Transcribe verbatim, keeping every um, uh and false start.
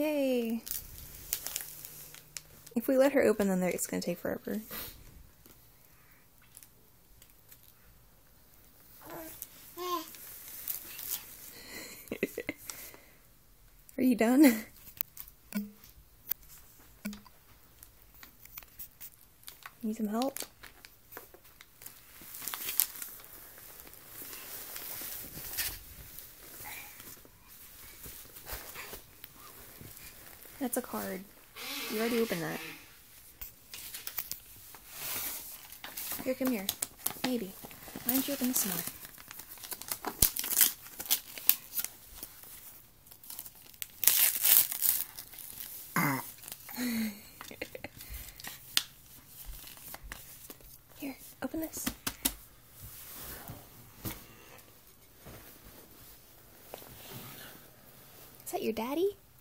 Yay! If we let her open, then it's gonna take forever. Are you done? Need some help? That's a card. You already opened that. Here, come here. Maybe. Why don't you open this one? Here, open this. Is that your daddy?